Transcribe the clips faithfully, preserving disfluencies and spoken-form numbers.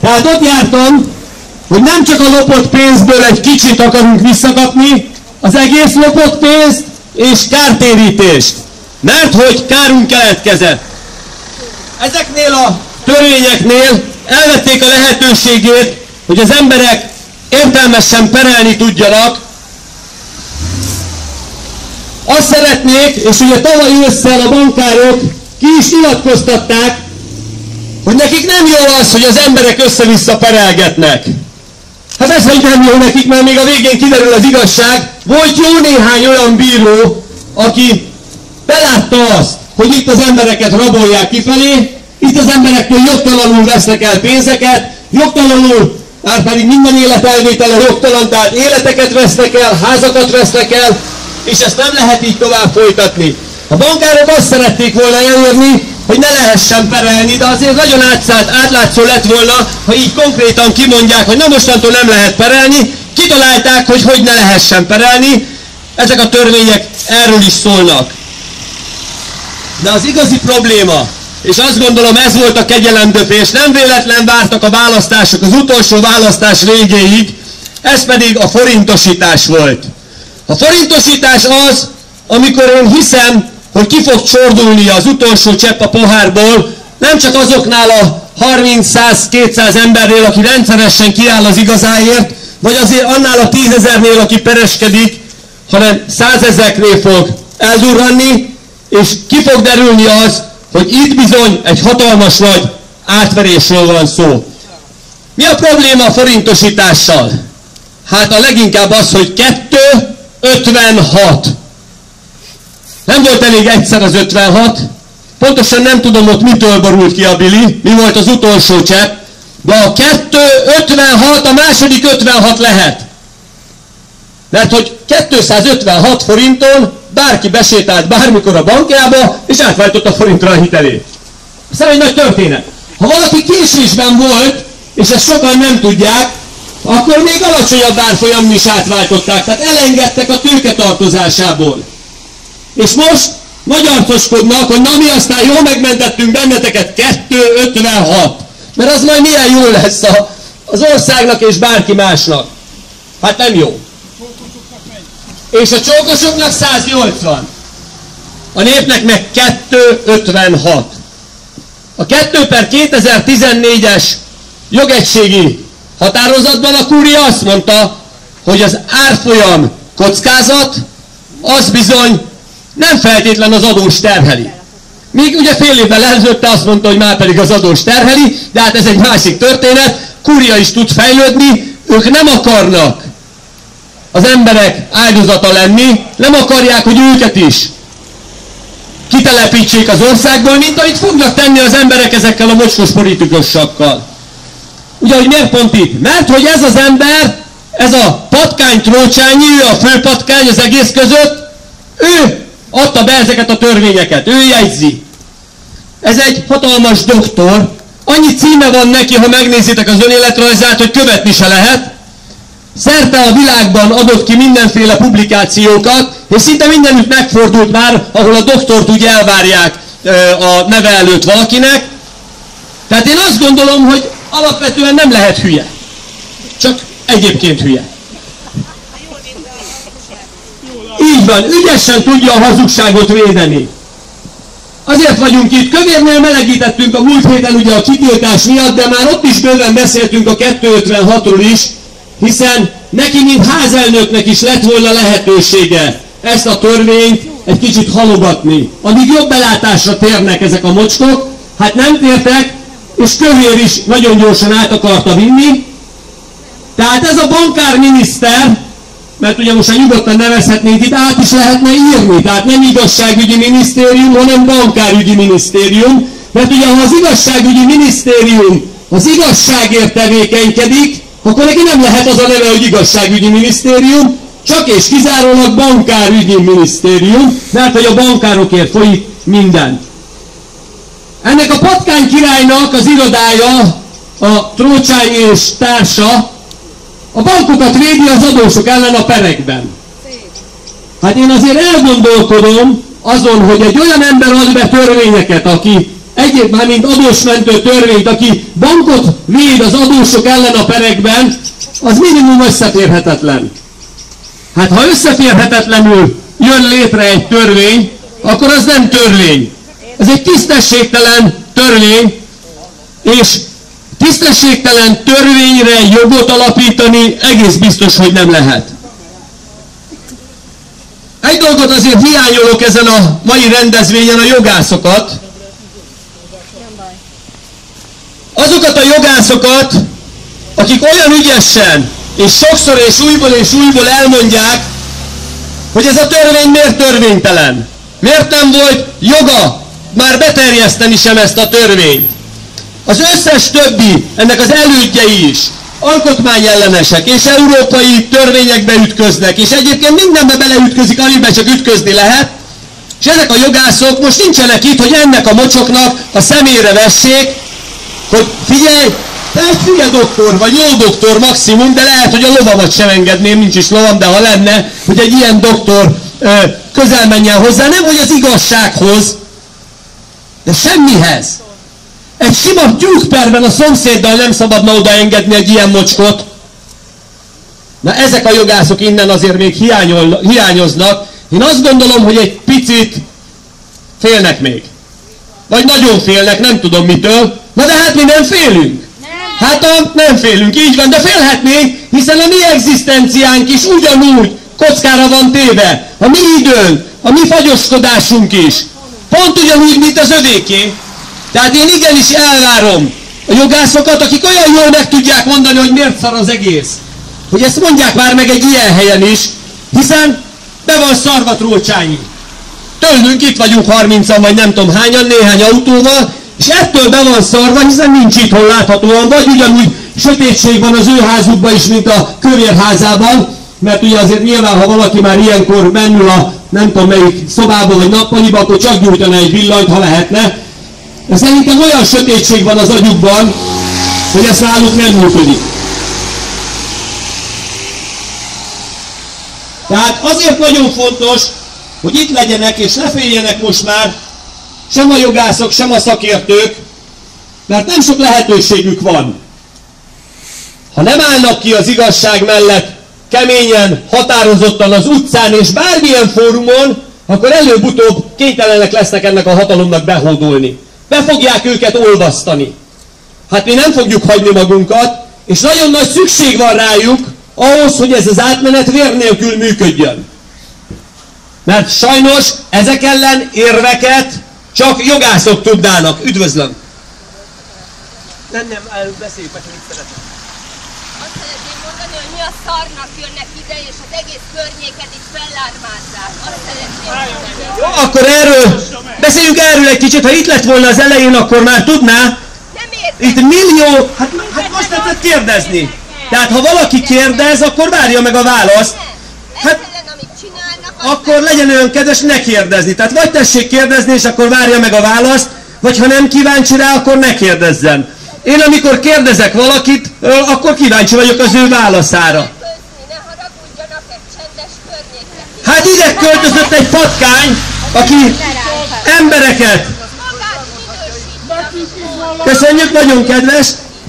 Tehát ott jártam, hogy nem csak a lopott pénzből egy kicsit akarunk visszakapni, az egész lopott pénzt és kártérítést. Mert hogy kárunk keletkezett. Ezeknél a törvényeknél elvették a lehetőségét, hogy az emberek értelmesen perelni tudjanak. Azt szeretnék, és ugye tavaly ősszel a bankárok ki is nyilatkoztatták, hogy nekik nem jó az, hogy az emberek össze-vissza perelgetnek. Hát ez, hogy nem jó nekik, mert még a végén kiderül az igazság. Volt jó néhány olyan bíró, aki belátta azt, hogy itt az embereket rabolják kifelé, itt az emberektől jogtalanul vesznek el pénzeket, jogtalanul, már pedig minden életelvétele jogtalan, tehát életeket vesznek el, házakat vesznek el, és ezt nem lehet így tovább folytatni. A bankárok azt szerették volna elérni, hogy ne lehessen perelni, de azért nagyon átszállt, átlátszó lett volna, ha így konkrétan kimondják, hogy na mostantól nem lehet perelni, kitalálták, hogy hogy ne lehessen perelni, ezek a törvények erről is szólnak. De az igazi probléma, és azt gondolom ez volt a kegyelemdöfés, nem véletlen vártak a választások az utolsó választás végéig, ez pedig a forintosítás volt. A forintosítás az, amikor én hiszem, hogy ki fog csordulni az utolsó csepp a pohárból, nem csak azoknál a harminc, száz, kétszáz embernél, aki rendszeresen kiáll az igazáért, vagy azért annál a tízezernél, aki pereskedik, hanem százezreknél fog eldurranni, és ki fog derülni az, hogy itt bizony egy hatalmas nagy átverésről van szó. Mi a probléma a forintosítással? Hát a leginkább az, hogy kettő ötvenhat. Nem volt elég egyszer az ötvenhat, pontosan nem tudom ott mitől borult ki a bili, mi volt az utolsó csepp, de a kettő ötvenhat a második ötvenhat lehet. Mert hogy kétszázötvenhat forinton bárki besétált bármikor a bankjába, és átváltott a forintra a hitelét. Ez egy nagy történet. Ha valaki késésben volt, és ezt sokan nem tudják, akkor még alacsonyabb árfolyamon is átváltották, tehát elengedtek a tőke tartozásából. És most nagy arcoskodnak, hogy na mi aztán jól megmentettünk benneteket kettő ötvenhat. Mert az majd milyen jó lesz a, az országnak és bárki másnak. Hát nem jó. És a csókosoknak száznyolcvan. A népnek meg kettő ötvenhat. A kettő per kétezer-tizennégyes jogegységi határozatban a kúria azt mondta, hogy az árfolyam kockázat az bizony nem feltétlen az adós terheli. Míg ugye fél évvel előtte azt mondta, hogy már pedig az adós terheli, de hát ez egy másik történet, kúria is tud fejlődni, ők nem akarnak az emberek áldozata lenni, nem akarják, hogy őket is kitelepítsék az országból, mint amit fognak tenni az emberek ezekkel a mocskos politikusokkal. Ugye, hogy miért pont itt? Mert hogy ez az ember, ez a patkány Trócsányi, ő a főpatkány az egész között, ő adta be ezeket a törvényeket, ő jegyzi. Ez egy hatalmas doktor, annyi címe van neki, ha megnézitek az önéletrajzát, hogy követni se lehet. Szerte a világban adott ki mindenféle publikációkat, és szinte mindenütt megfordult már, ahol a doktort úgy elvárják a neve előtt valakinek. Tehát én azt gondolom, hogy alapvetően nem lehet hülye. Csak egyébként hülye. Így van, ügyesen tudja a hazugságot védeni. Azért vagyunk itt, Kövérnél melegítettünk a múlt héten ugye a kitiltás miatt, de már ott is bőven beszéltünk a kettő ötvenhatról is, hiszen neki, mint házelnöknek is lett volna lehetősége ezt a törvényt egy kicsit halogatni. Amíg jobb belátásra térnek ezek a mocskok, hát nem tértek, és Kövér is nagyon gyorsan át akarta vinni. Tehát ez a bankárminiszter, mert ugye most a nyugodtan nevezhetnénk itt, át is lehetne írni, tehát nem igazságügyi minisztérium, hanem bankárügyi minisztérium, mert ugye ha az igazságügyi minisztérium az igazságért tevékenykedik, akkor neki nem lehet az a neve, hogy igazságügyi minisztérium, csak és kizárólag bankárügyi minisztérium, mert hogy a bankárokért folyik minden. Ennek a patkány királynak az irodája, a Trócsányi és társa, a bankokat védi az adósok ellen a perekben. Hát én azért elgondolkodom azon, hogy egy olyan ember ad be törvényeket, aki egyéb már mint adósmentő törvényt, aki bankot véd az adósok ellen a perekben, az minimum összeférhetetlen. Hát ha összeférhetetlenül jön létre egy törvény, akkor az nem törvény. Ez egy tisztességtelen törvény, és tisztességtelen törvényre jogot alapítani egész biztos, hogy nem lehet. Egy dolgot azért hiányolok ezen a mai rendezvényen, a jogászokat. Azokat a jogászokat, akik olyan ügyesen, és sokszor és újból és újból elmondják, hogy ez a törvény miért törvénytelen. Miért nem volt joga már beterjeszteni sem ezt a törvényt. Az összes többi, ennek az elődjei is alkotmányellenesek, és európai törvényekbe ütköznek, és egyébként mindenbe beleütközik, amiben csak ütközni lehet, és ezek a jogászok most nincsenek itt, hogy ennek a mocsoknak a szemére vessék, hogy figyelj, te egy hülye doktor vagy, jó doktor maximum, de lehet, hogy a lovamat sem engedném, nincs is lovam, de ha lenne, hogy egy ilyen doktor ö, közel menjen hozzá, nem hogy az igazsághoz, de semmihez. Egy sima tyúkperben a szomszéddal nem szabadna odaengedni egy ilyen mocskot. Na ezek a jogászok innen azért még hiányol, hiányoznak. Én azt gondolom, hogy egy picit félnek még. Vagy nagyon félnek, nem tudom mitől. Na de hát mi nem félünk. Nem. Hát a, nem félünk, így van, de félhetnénk, hiszen a mi egzisztenciánk is ugyanúgy kockára van téve. A mi időnk, a mi fagyoskodásunk is. Pont ugyanúgy, mint az övéké. Tehát én igenis elvárom a jogászokat, akik olyan jól meg tudják mondani, hogy miért szar az egész. Hogy ezt mondják már meg egy ilyen helyen is, hiszen be van szarva Trócsányi. Tőlünk itt vagyunk harmincan, vagy nem tudom hányan, néhány autóval, és ettől be van szarva, hiszen nincs itthon láthatóan, vagy ugyanúgy sötétség van az ő házukban is, mint a Kövérházában, mert ugye azért nyilván, ha valaki már ilyenkor mennül a nem tudom melyik szobába vagy nappaliba, akkor csak gyújtana egy villanyt, ha lehetne. De szerintem olyan sötétség van az agyukban, hogy ez náluk nem működik. Tehát azért nagyon fontos, hogy itt legyenek és ne féljenek most már sem a jogászok, sem a szakértők, mert nem sok lehetőségük van. Ha nem állnak ki az igazság mellett keményen, határozottan az utcán és bármilyen fórumon, akkor előbb-utóbb kénytelenek lesznek ennek a hatalomnak behódolni. Be fogják őket olvasztani. Hát mi nem fogjuk hagyni magunkat, és nagyon nagy szükség van rájuk ahhoz, hogy ez az átmenet vér nélkül működjön. Mert sajnos ezek ellen érveket csak jogászok tudnának. Üdvözlöm! Nem, nem, beszéljük meg, hogy mit szeretem. Azt szeretném mondani, hogy mi a szarnak jönnek ide, és az egész környéket is fellármázzák. Azt szeretném mondani. Jó, akkor erről, beszéljünk erről egy kicsit. Ha itt lett volna az elején, akkor már tudná. Nem értem. Itt millió, hát, hát most tetszett kérdezni. Tehát ha valaki kérdez, akkor várja meg a választ. Hát, akkor legyen olyan kedves, ne kérdezni. Tehát vagy tessék kérdezni, és akkor várja meg a választ, vagy ha nem kíváncsi rá, akkor ne kérdezzen. Én amikor kérdezek valakit, akkor kíváncsi vagyok az ő válaszára. Hát ide költözött egy patkány, aki embereket. Köszönjük, nagyon kedves.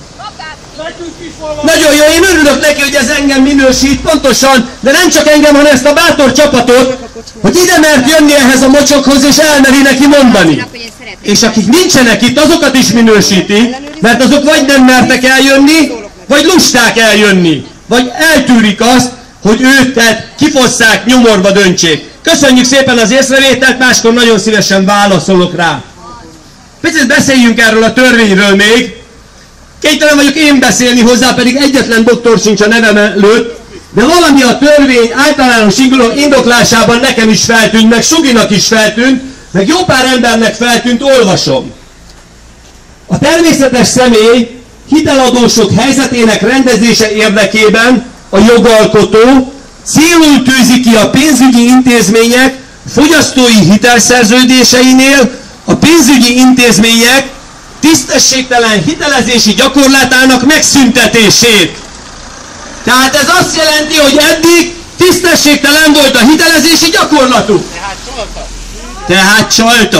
Nagyon jó, én örülök neki, hogy ez engem minősít, pontosan, de nem csak engem, hanem ezt a bátor csapatot, hogy ide mert jönni ehhez a mocsokhoz, és elmeri neki mondani. És akik nincsenek itt, azokat is minősíti, mert azok vagy nem mertek eljönni, vagy lusták eljönni, vagy eltűrik azt, hogy őket kifosszák, nyomorba döntsék. Köszönjük szépen az észrevételt, máskor nagyon szívesen válaszolok rá. Picit beszéljünk erről a törvényről még. Kénytelen vagyok én beszélni hozzá, pedig egyetlen doktor sincs a nevem előtt, de valami a törvény általános indoklásában nekem is feltűnt, meg Suginak is feltűnt, meg jó pár embernek feltűnt, olvasom. A természetes személy hiteladósok helyzetének rendezése érdekében a jogalkotó célul tűzi ki a pénzügyi intézmények fogyasztói hitelszerződéseinél a pénzügyi intézmények tisztességtelen hitelezési gyakorlatának megszüntetését. Tehát ez azt jelenti, hogy eddig tisztességtelen volt a hitelezési gyakorlatuk. Tehát csaltak. Tehát csaltak.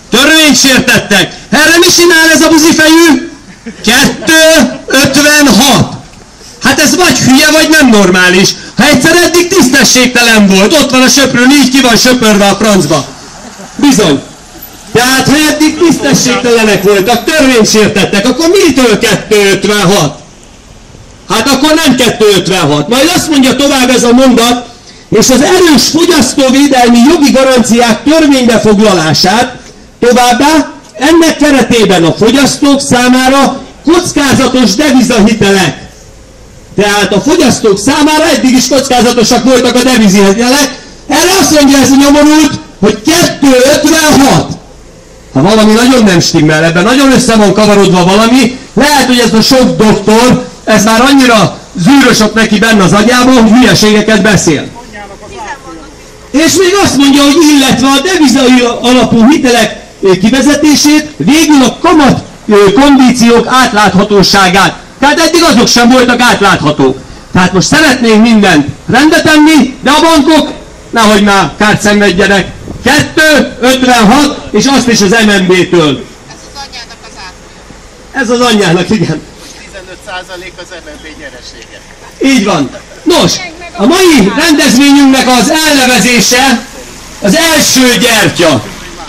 Törvényt sértettek. Erre mi csinál ez a buzifejű? kettő ötvenhat. Hát ez vagy hülye, vagy nem normális. Ha egyszer eddig tisztességtelen volt, ott van a söprőn, így ki van söpörve a francba. Bizony. Tehát ha eddig tisztességtelenek voltak, törvényt sértettek, akkor mitől kettő ötvenhat? Hát akkor nem kettő ötvenhat. Majd azt mondja tovább ez a mondat, és az erős fogyasztóvédelmi jogi garanciák törvénybe foglalását, továbbá ennek keretében a fogyasztók számára kockázatos devizahitelek. Tehát a fogyasztók számára eddig is kockázatosak voltak a devizahitelek. Erre azt mondja ez a nyomorult, hogy kettő ötvenhat. Ha valami nagyon nem stimmel, ebben nagyon össze van kavarodva valami, lehet, hogy ez a sok doktor, ez már annyira zűrös ott neki benne az agyában, hogy hülyeségeket beszél. És még azt mondja, hogy illetve a devizai alapú hitelek kivezetését, végül a kamat kondíciók átláthatóságát. Tehát eddig azok sem voltak átláthatók. Tehát most szeretnénk mindent rendbe tenni, de a bankok, nehogy már kárt szenvedjenek. kettő ötvenhat, és azt is az em en bé-től. Ez az anyjának az árfolyam. Ez az anyjának, igen. Most tizenöt százalék az em en bé nyeresége. Így van. Nos, a mai rendezvényünknek az elnevezése az első gyertya.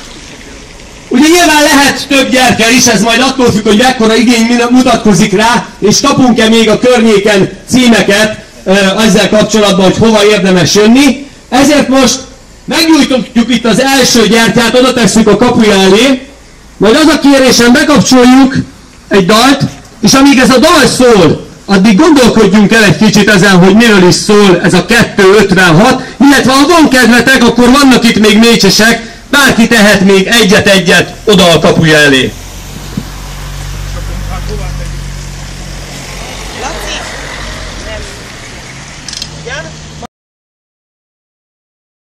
Ugye nyilván lehet több gyertya is, ez majd attól függ, hogy mekkora igény mutatkozik rá, és kapunk-e még a környéken címeket ezzel kapcsolatban, hogy hova érdemes jönni. Ezért most megnyújtjuk itt az első gyertyát, oda tesszük a kapuja elé, majd az a kérésem, bekapcsoljuk egy dalt, és amíg ez a dal szól, addig gondolkodjunk el egy kicsit ezen, hogy miről is szól ez a kettő ötvenhat, illetve ha van kedvetek, akkor vannak itt még mécsesek, bárki tehet még egyet-egyet oda a kapuja elé.